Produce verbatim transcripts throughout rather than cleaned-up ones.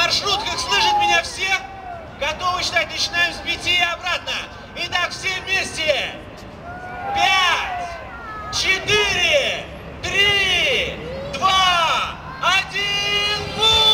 маршрутках слышат меня все? Готовы считать? Начинаем с пяти и обратно. Итак, все вместе. Пять, четыре, три, два, один,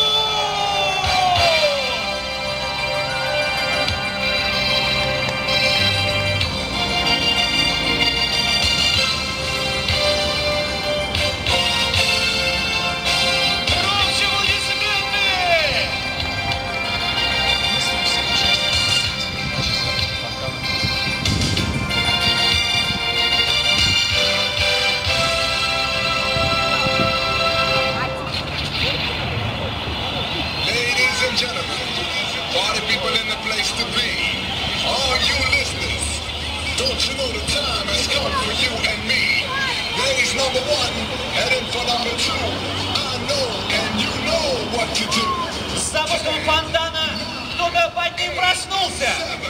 Party people in the place to be. All you listeners, don't you know the time has come for you and me? Ladies number one, heading for number two. I know and you know what to do. С запуском фонтана кто-то под ним проснулся.